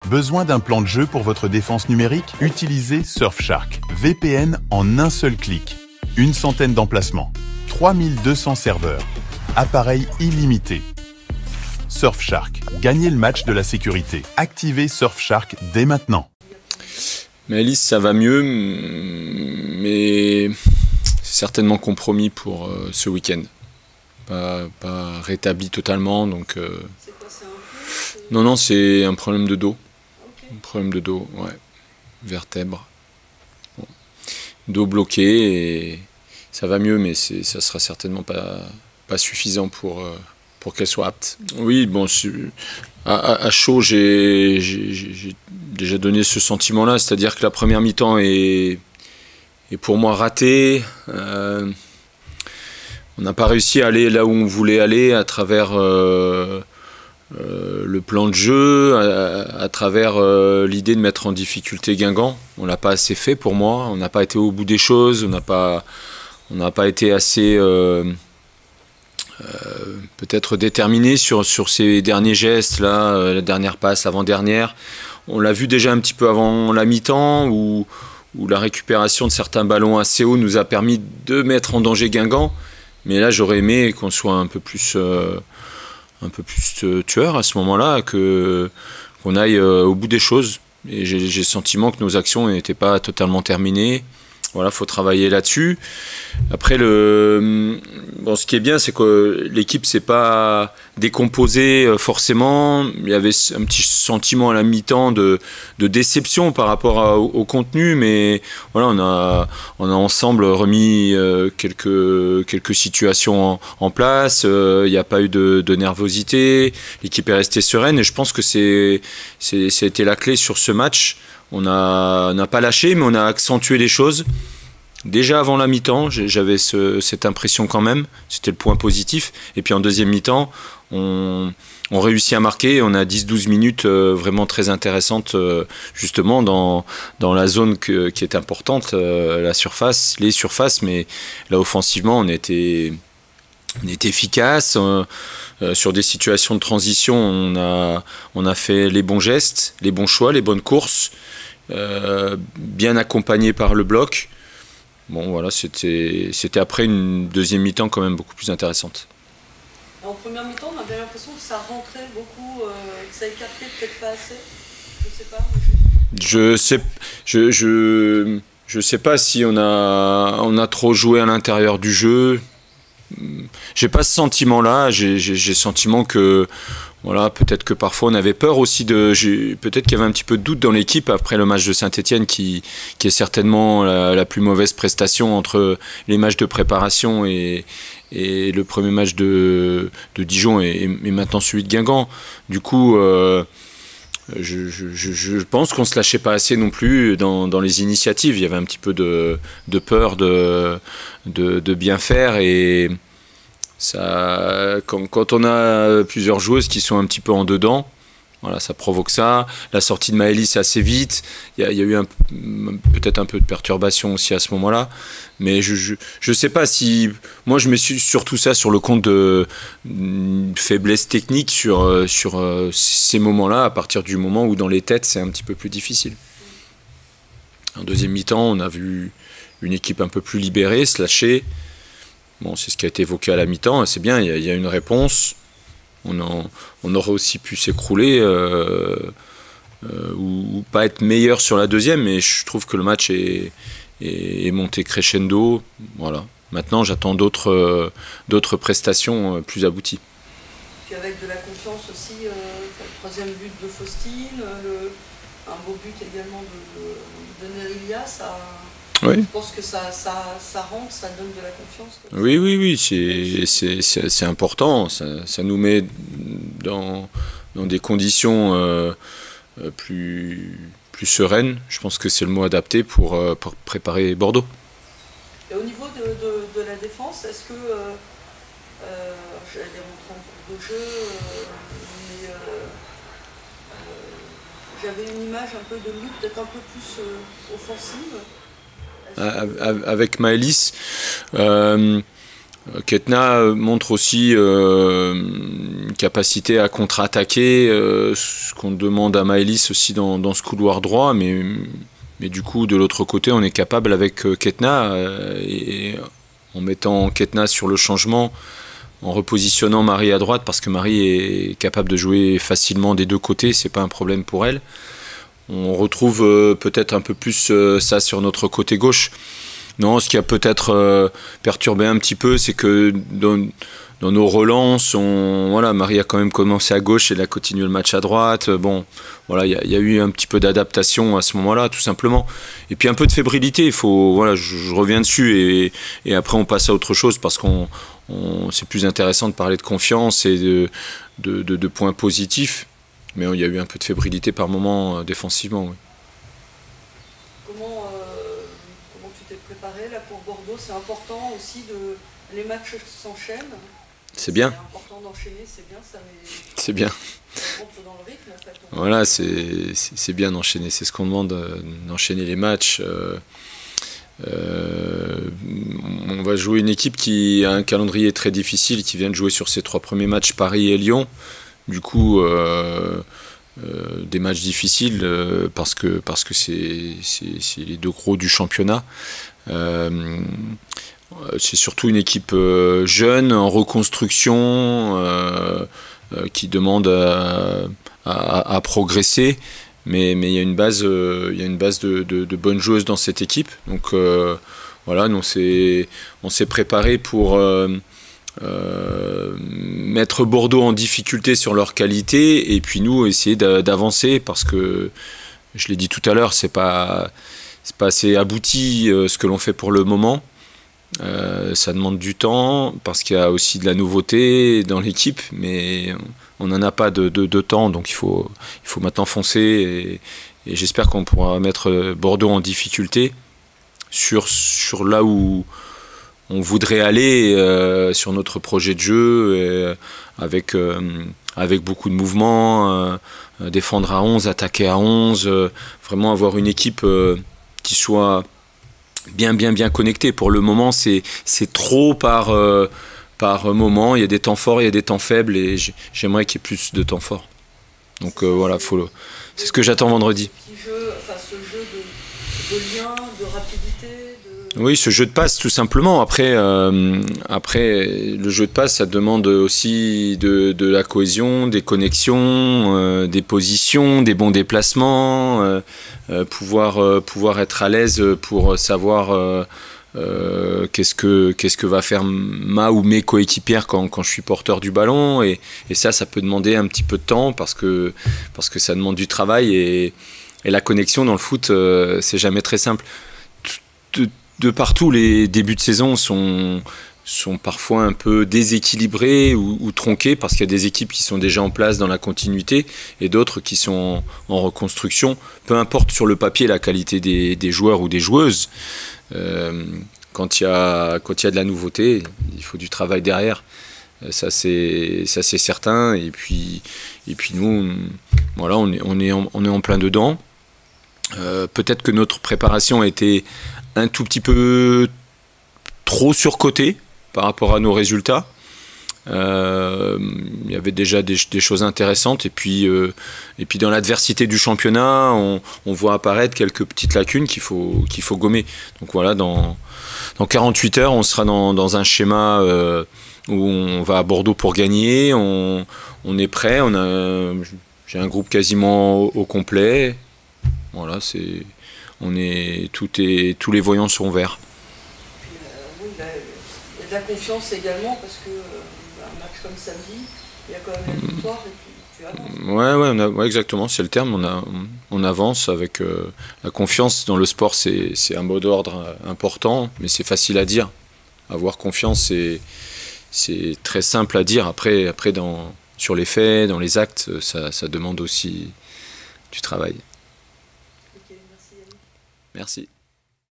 Besoin d'un plan de jeu pour votre défense numérique? Utilisez Surfshark. VPN en un seul clic. Une centaine d'emplacements. 3200 serveurs. Appareil illimité. Surfshark. Gagnez le match de la sécurité. Activez Surfshark dès maintenant. Maëlys, ça va mieux, mais c'est certainement compromis pour ce week-end. Pas rétabli totalement, donc... C'est quoi, c'est un peu, Non, c'est un problème de dos. Ok. Un problème de dos, ouais. Vertèbre. Bon. Dos bloqué, et ça va mieux, mais ça sera certainement pas suffisant pour qu'elle soit apte. Oui, bon, à chaud, j'ai déjà donné ce sentiment-là, c'est-à-dire que la première mi-temps est pour moi ratée. On n'a pas réussi à aller là où on voulait aller à travers le plan de jeu, à travers l'idée de mettre en difficulté Guingamp. On l'a pas assez fait pour moi, on n'a pas été au bout des choses, on n'a pas été assez peut-être déterminé sur ces derniers gestes là, la dernière passe, l'avant-dernière. On l'a vu déjà un petit peu avant la mi-temps où la récupération de certains ballons assez hauts nous a permis de mettre en danger Guingamp. Mais là, j'aurais aimé qu'on soit un peu plus tueur à ce moment-là, qu'on aille au bout des choses. Et j'ai le sentiment que nos actions n'étaient pas totalement terminées. Voilà, faut travailler là-dessus. Après, ce qui est bien, c'est que l'équipe s'est pas décomposée forcément. Il y avait un petit sentiment à la mi-temps de déception par rapport au contenu, mais voilà, on a ensemble remis quelques situations en place. Il n'y a pas eu de nervosité. L'équipe est restée sereine, et je pense que c'était la clé sur ce match. On n'a pas lâché, mais on a accentué les choses. Déjà avant la mi-temps, j'avais cette impression quand même, c'était le point positif. Et puis en deuxième mi-temps, on réussit à marquer. On a 10-12 minutes vraiment très intéressantes, justement dans la zone qui est importante, les surfaces. Mais là, offensivement, on était efficace. Sur des situations de transition, on a fait les bons gestes, les bons choix, les bonnes courses, bien accompagné par le bloc. Bon, voilà, c'était après une deuxième mi-temps quand même beaucoup plus intéressante. En première mi-temps, on avait l'impression que ça rentrait beaucoup, que ça écartait peut-être pas assez. Je sais pas. Je sais pas si on a trop joué à l'intérieur du jeu. J'ai pas ce sentiment-là. J'ai le sentiment que voilà, peut-être que parfois on avait peur aussi peut-être qu'il y avait un petit peu de doute dans l'équipe après le match de Saint-Étienne qui est certainement la plus mauvaise prestation entre les matchs de préparation et le premier match de Dijon et maintenant celui de Guingamp. Du coup, je pense qu'on se lâchait pas assez non plus dans les initiatives. Il y avait un petit peu de peur de bien faire, et ça, quand on a plusieurs joueuses qui sont un petit peu en dedans, voilà, ça provoque ça. La sortie de Maëlys assez vite. Il y a eu peut-être un peu de perturbation aussi à ce moment-là. Mais je sais pas si... Moi, je me suis surtout ça sur le compte de faiblesse technique sur ces moments-là, à partir du moment où dans les têtes, c'est un petit peu plus difficile. En deuxième mi-temps, on a vu une équipe un peu plus libérée, se lâcher. Bon, c'est ce qui a été évoqué à la mi-temps. C'est bien, il y a une réponse. On aurait aussi pu s'écrouler ou pas être meilleur sur la deuxième, mais je trouve que le match est monté crescendo. Voilà. Maintenant, j'attends d'autres prestations plus abouties. Puis avec de la confiance aussi, le troisième but de Faustine, un beau but également de Nerilia, ça... Oui. Je pense que ça rentre, ça donne de la confiance. Oui, c'est important. Ça nous met dans des conditions plus sereines. Je pense que c'est le mot adapté pour préparer Bordeaux. Et au niveau de la défense, est-ce que j'allais rentrer en cours de jeu, mais j'avais une image un peu de Luc, peut-être un peu plus offensive. Avec Maëlys, Ketna montre aussi une capacité à contre-attaquer, ce qu'on demande à Maëlys aussi dans ce couloir droit, mais du coup de l'autre côté on est capable avec Ketna, et en mettant Ketna sur le changement, en repositionnant Marie à droite, parce que Marie est capable de jouer facilement des deux côtés, c'est pas un problème pour elle. On retrouve peut-être un peu plus ça sur notre côté gauche. Non, ce qui a peut-être perturbé un petit peu, c'est que dans nos relances, voilà, Marie a quand même commencé à gauche et elle a continué le match à droite. Bon, voilà, il y a eu un petit peu d'adaptation à ce moment-là, tout simplement. Et puis un peu de fébrilité. Voilà, je reviens dessus et après on passe à autre chose, parce qu'on c'est plus intéressant de parler de confiance et de points positifs. Mais il y a eu un peu de fébrilité par moment défensivement. Oui. Comment tu t'es préparé là pour Bordeaux? C'est important aussi les matchs s'enchaînent. C'est bien. C'est important d'enchaîner, c'est bien ça. C'est bien. Ça rentre dans le rythme en fait. Voilà, c'est bien d'enchaîner. C'est ce qu'on demande, d'enchaîner les matchs. On va jouer une équipe qui a un calendrier très difficile, qui vient de jouer sur ses 3 premiers matchs, Paris et Lyon. Du coup, des matchs difficiles parce que c'est les 2 gros du championnat. C'est surtout une équipe jeune, en reconstruction, qui demande à progresser. Mais il y a une base, de bonnes joueuses dans cette équipe. Donc voilà, on s'est préparé pour mettre Bordeaux en difficulté sur leur qualité, et puis nous essayer d'avancer, parce que je l'ai dit tout à l'heure, c'est pas assez abouti ce que l'on fait pour le moment. Ça demande du temps, parce qu'il y a aussi de la nouveauté dans l'équipe, mais on n'en a pas de temps, donc il faut maintenant foncer, et j'espère qu'on pourra mettre Bordeaux en difficulté sur là où on voudrait aller, sur notre projet de jeu, avec beaucoup de mouvements, défendre à 11, attaquer à 11, vraiment avoir une équipe qui soit bien connectée. Pour le moment, c'est trop par moment. Il y a des temps forts, il y a des temps faibles, et j'aimerais qu'il y ait plus de temps forts. Donc voilà, c'est ce que j'attends vendredi. Ce jeu de lien, de rapidité. Oui, ce jeu de passe, tout simplement. Après, le jeu de passe, ça demande aussi de la cohésion, des connexions, des positions, des bons déplacements, pouvoir être à l'aise pour savoir qu'est-ce que va faire ma ou mes coéquipières quand je suis porteur du ballon, et ça peut demander un petit peu de temps, parce que ça demande du travail, et la connexion dans le foot, c'est jamais très simple. De partout, les débuts de saison sont parfois un peu déséquilibrés ou tronqués, parce qu'il y a des équipes qui sont déjà en place dans la continuité et d'autres qui sont en reconstruction. Peu importe sur le papier la qualité des joueurs ou des joueuses, quand il y a de la nouveauté, il faut du travail derrière. Ça c'est certain. Et puis nous, voilà, on est en plein dedans. Peut-être que notre préparation a été un tout petit peu trop surcotée par rapport à nos résultats. Il y avait déjà des choses intéressantes, et puis dans l'adversité du championnat, on voit apparaître quelques petites lacunes qu'il faut gommer. Donc voilà, dans 48 heures, on sera dans un schéma où on va à Bordeaux pour gagner. On est prêt. J'ai un groupe quasiment au complet. Voilà, tous les voyants sont verts. Oui, il y a de la confiance également, parce que un match comme samedi, il y a quand même la victoire, et tu avances. Ouais, exactement, c'est le terme. On avance avec la confiance dans le sport. C'est un mot d'ordre important, mais c'est facile à dire. Avoir confiance, c'est très simple à dire. Après sur les faits, dans les actes, ça demande aussi du travail. Ok, merci Yannick. Merci.